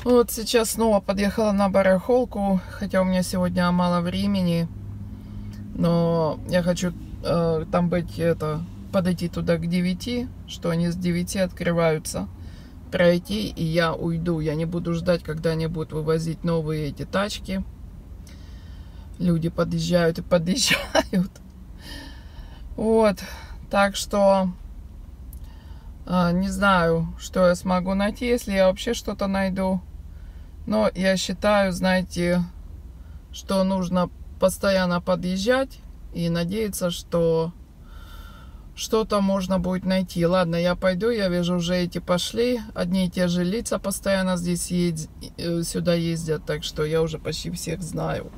Вот сейчас снова подъехала на барахолку, хотя у меня сегодня мало времени, но я хочу там быть, подойти туда к 9, что они с 9 открываются, пройти, и я уйду. Я не буду ждать, когда они будут вывозить новые эти тачки. Люди подъезжают и подъезжают. Вот, так что не знаю, что я смогу найти, если я вообще что-то найду. Но я считаю, знаете, что нужно постоянно подъезжать и надеяться, что что-то можно будет найти. Ладно, я пойду, я вижу, уже эти пошли. Одни и те же лица постоянно здесь сюда ездят, так что я уже почти всех знаю.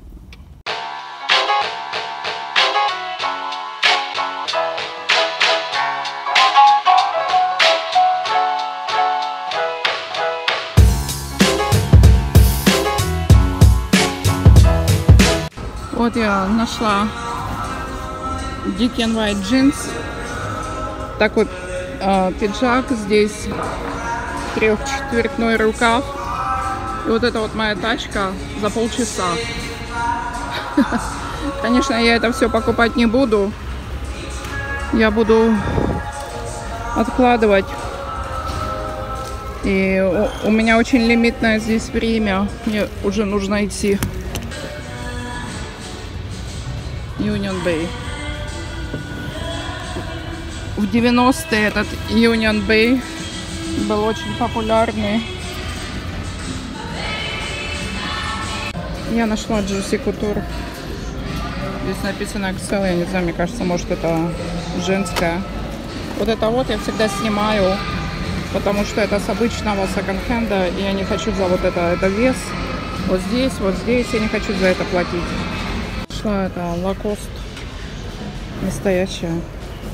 Вот я нашла Dick & White Jeans. Такой пиджак. Здесь 3/4 рукав. И вот это вот моя тачка за полчаса. Конечно, я это все покупать не буду. Я буду откладывать. И у меня очень лимитное здесь время. Мне уже нужно идти. Union Bay. В 90-е этот Union Bay был очень популярный. Я нашла Juicy Couture. Здесь написано XL, я не знаю, мне кажется, может это женская. Вот это вот я всегда снимаю, потому что это с обычного секонд-хенда, и я не хочу за вот это вес. Вот здесь, я не хочу за это платить. Это Lacoste настоящая.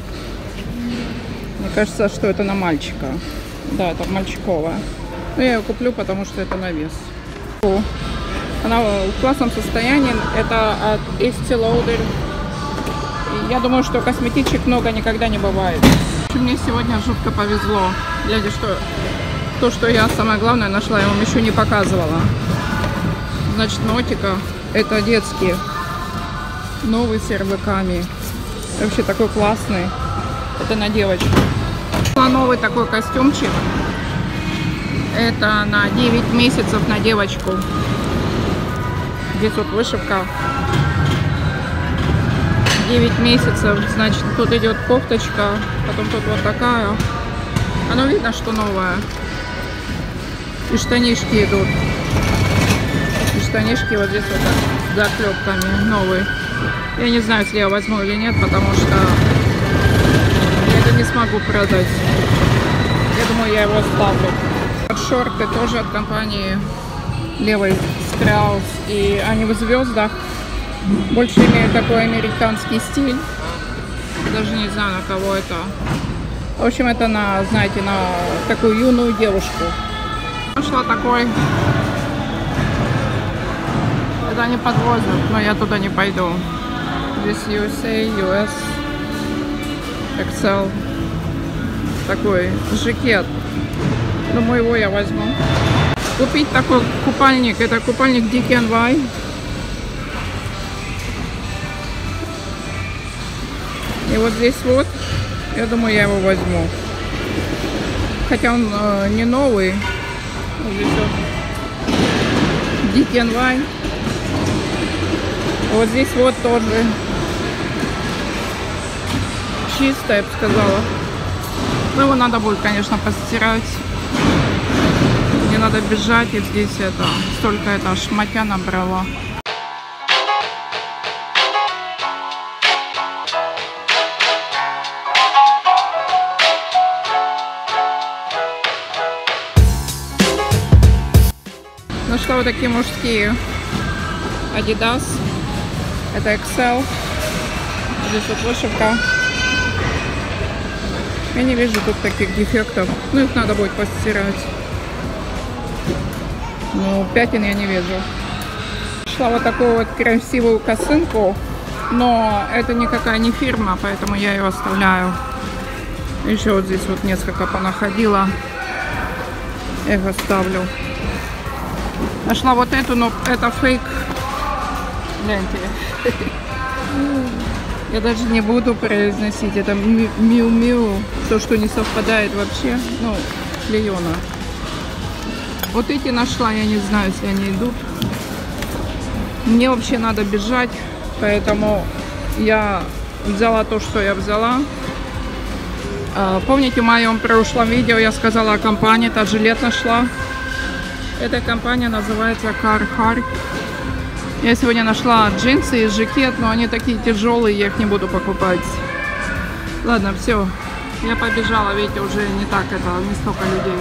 Мне кажется, что это на мальчика. Да, это мальчиковая. Но я ее куплю, потому что это на вес. Она в классном состоянии. Это от Estee Lauder. И я думаю, что косметичек много никогда не бывает. Мне сегодня жутко повезло. Глядя, что то, что я самое главное нашла, я вам еще не показывала. Значит, Нотика. Это детские. Новый с ярлыками. Вообще такой классный. Это на девочку. Новый такой костюмчик. Это на 9 месяцев на девочку. Здесь вот вышивка. 9 месяцев. Значит, тут идет кофточка. Потом тут вот такая. Оно видно, что новое. И штанишки идут. И штанишки вот здесь вот так, с заклепками. Новые. Я не знаю, если я возьму или нет, потому что я это не смогу продать. Я думаю, я его оставлю. Шорты тоже от компании Левой Страус. И они в звездах. Больше имеют такой американский стиль. Даже не знаю, на кого это. В общем, это на, знаете, на такую юную девушку. Нашла такой. Это они подвозят, но я туда не пойду. Здесь USA, US, XL. Такой жакет. Думаю, его я возьму. Купить такой купальник. Это купальник Dick & White. И вот здесь вот, я думаю, я его возьму. Хотя он не новый. Вот здесь вот Dick & White. Вот здесь вот тоже чисто, я бы сказала. Но его надо будет, конечно, постирать. Мне надо бежать, и здесь это столько это шматья набрала. Нашла вот такие мужские Adidas. Это XL. Здесь вот вышивка. Я не вижу тут таких дефектов. Ну, их надо будет постирать. Ну, пятен я не вижу. Нашла вот такую вот красивую косынку. Но это никакая не фирма, поэтому я ее оставляю. Еще вот здесь вот несколько понаходила. Я их оставлю. Нашла вот эту, но это фейк. Гляньте. Я даже не буду произносить. Это Миу-Миу. То, что не совпадает вообще. Ну, клеена. Вот эти нашла, я не знаю, если они идут. Мне вообще надо бежать, поэтому я взяла то, что я взяла. Помните, в моем прошлом видео я сказала о компании, та жилет нашла. Эта компания называется Carhartt. Я сегодня нашла джинсы и жакет, но они такие тяжелые, я их не буду покупать. Ладно, все, я побежала, видите, уже не так это, не столько людей.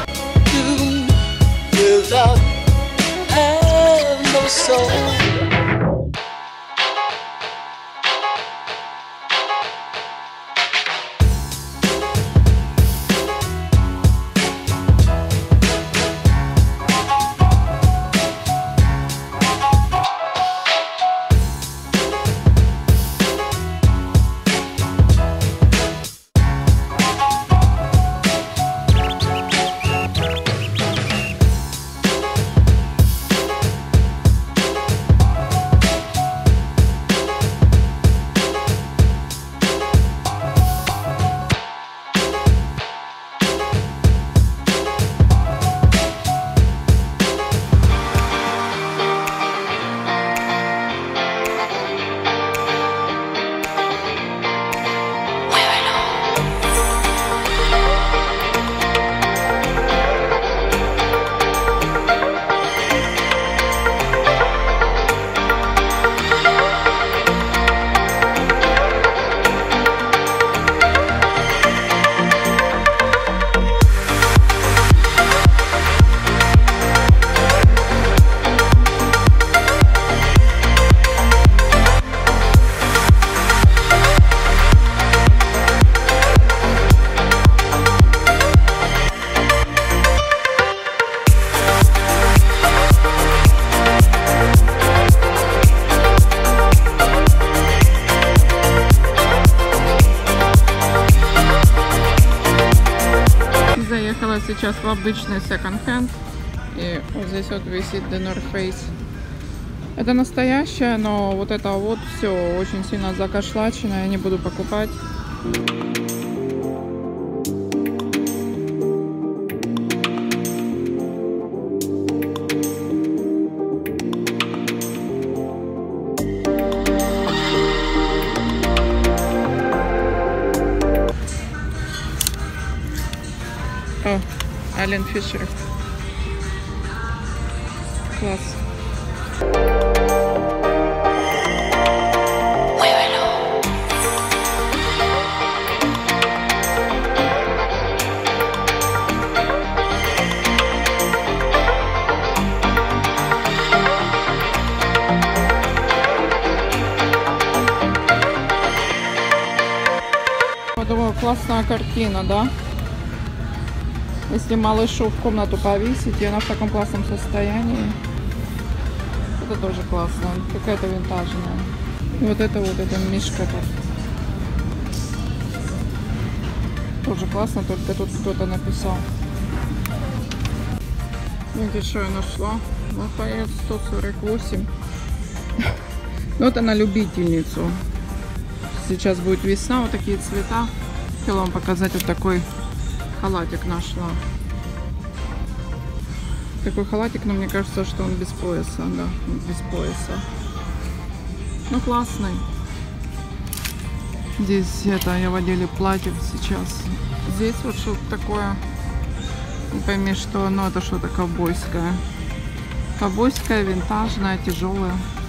Сейчас в обычный секонд-хенд, и вот здесь вот висит The North Face. Это настоящее, но вот это вот все очень сильно закашлачено, я не буду покупать. О, Ален Фишер. Класс. Подумала, классная картина, да? Если малышу в комнату повесить, и она в таком классном состоянии, это тоже классно. Какая-то винтажная. И вот это мишка тут. Тоже классно, только тут кто-то написал. Видите, что я нашла? Лафайет 148. Ну, это на любительницу. Сейчас будет весна, вот такие цвета. Хотела вам показать вот такой халатик нашла. Такой халатик, но мне кажется, что он без пояса, да, без пояса. Ну, классный. Здесь это, я в отделе платьев сейчас. Здесь вот что-то такое, не пойми что, но это что-то ковбойское. Ковбойское, винтажное, тяжелое.